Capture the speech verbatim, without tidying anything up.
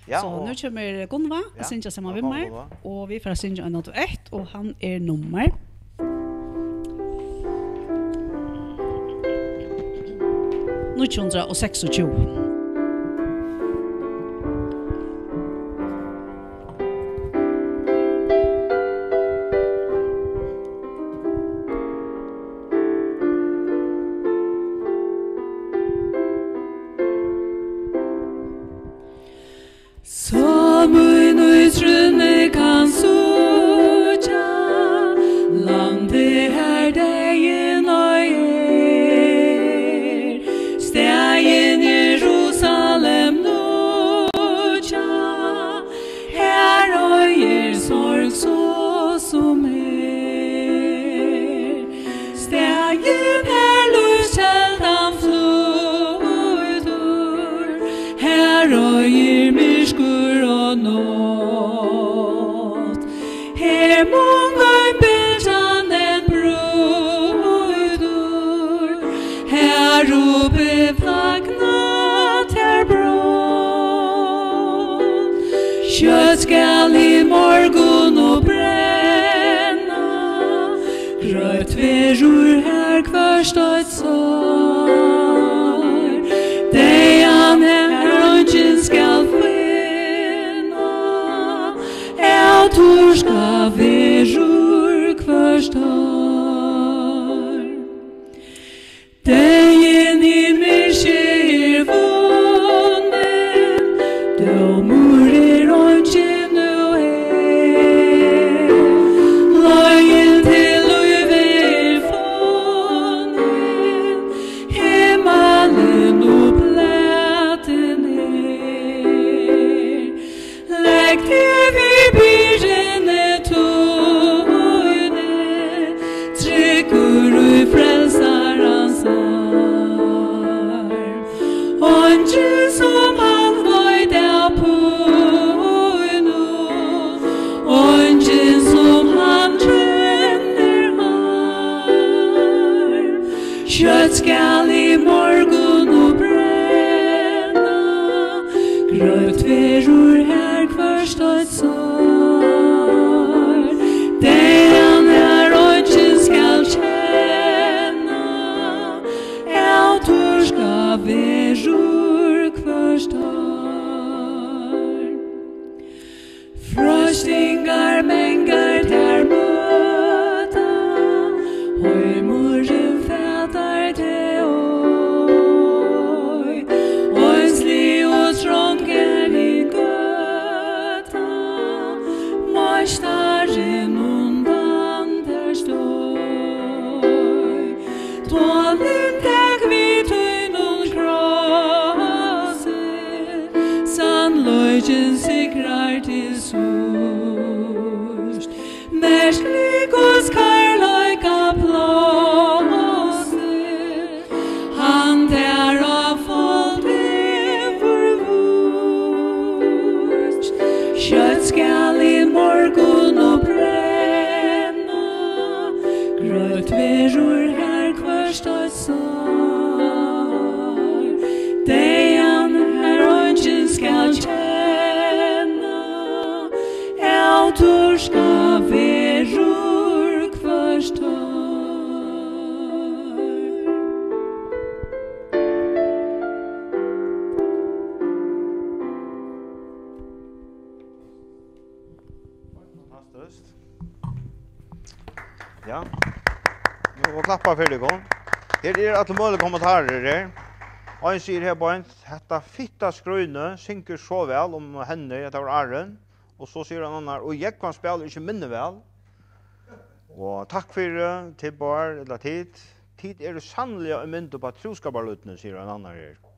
Ja, så nu kommer Gunvá Ja, att synja samman ja, med kom, mig. Gunvá. Och vi får synja en och ett och han är nummer niohundrasextiotvå. Som en utrunne kan sucha landet her dagen og er stegen Jerusalem nucha her og er sorg så som er stegen her luseldan flutur her og er myrskur og nåt her många bedjanen brudur her rope flagnat her brott kjøtt skal i morgon og brenna grøt verur her kvarstøtt sår dejan her ungen skal finna jeg tur skal verur kvarstår dejen i myrsir vunnen dømur er ungen nu er løgin til løyver funnen himmelen og blæten er legg til vi byrjene tøyne tryggur ui frelsarans arm ungen som han void av pøyno ungen som han kjenner harm kjøtt skal i morgon og brenna grøt verur her kvarstøtt sår dejan her ungen skal kjenna jeg tur skal verur kvarstår frøstingar mengar ter møta høymoren fætar te oi oisli og trånger i gøta mastaren undan der støy tålen tek vi tøynun krossi sannløgjen sikrar til sust mersklig hos karløyka plåsi han der av folk forvust kjøtt skal i morgon og brenna grøt verur her kvarstøtt sår dejan her ungen skal kjenna jeg tur skal verur kvarstår Fantastiskt. Ja. Nu får klappa för det gång. Her er alle mulige kommentarer her. Og han sier her på en, hetta fitta skrøyne synker så vel om henne, det var Arren. Og så sier han annar, og Jógvan spiller ikke minne vel. Og takk for det, til bar, eller tid. Tid er det sannelig å mynde på troskaparlutene, sier han annar her.